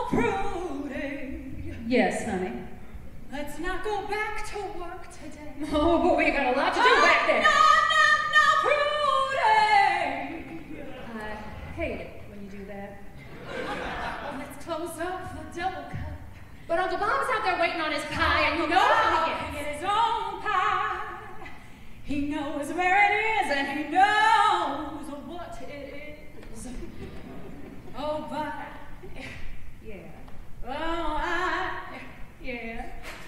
Prudy. Yes, honey. Let's not go back to work today. Oh, but we got a lot to do back there. No, Prudy. I hate it when you do that. Let's close up the double cup. But Uncle Bob's out there waiting on his pie, and you know how he He gets. get his own pie. He knows where it is, and he knows what it is. Oh, but Yeah. oh, Yeah.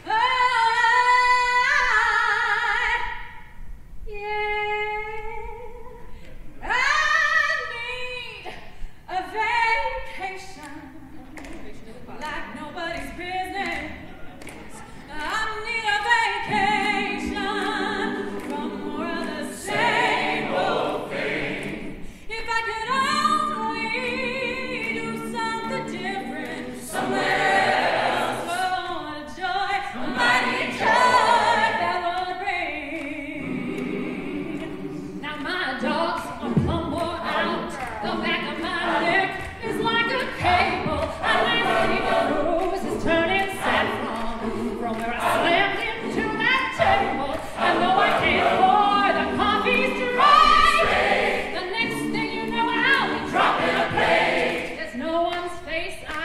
I need a vacation like nobody's business. I need a vacation from more of the same old thing. If I could only do something different somewhere else, oh, what a joy, a mighty joy that would bring. Now my dogs are plumb wore out. The back of my neck is like a cable. I need a bruise is turning saffron from where I slammed into that table. And though I can't pour the coffee's dry, the next thing you know I'll be dropping a plate. There's no one's face I